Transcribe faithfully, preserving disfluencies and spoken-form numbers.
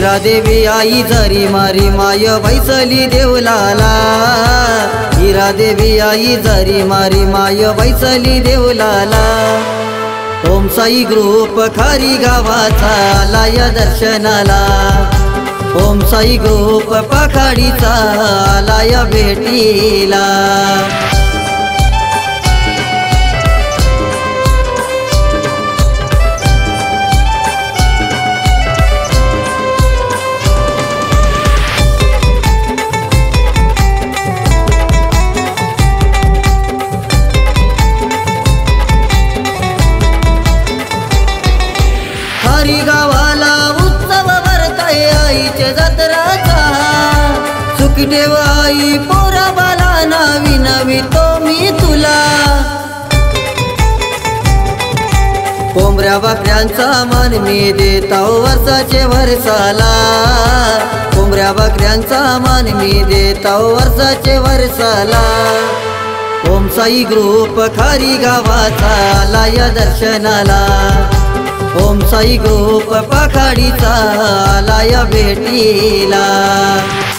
हिरा देवी आई जरी मारी माय बैसली देवलाला। हिरा देवी आई जरी मारी माय बैसली देवलाला। ओम साई ग्रुप खारी गावाचा आलाय दर्शनाला। ओम साई ग्रुप पाखाडीचा आलाय भेटीला। खारी गावाला उत्सव भरताय आईच्या जत्राचा। सुखी ठेव आई पोरा बाला नावी नवी तो मी तुला। कोंबड्या बकऱ्यांचा मान मी देता वर्षाचे वर्षाला। कोंबड्या बकऱ्यांचा मान मी देता वर्षाचे वर्षाला। ओम साई ग्रुप खारी गावाचा आलाय दर्शनाला। ओम साई ग्रुप पाखाडीचा आलाय भेटीला।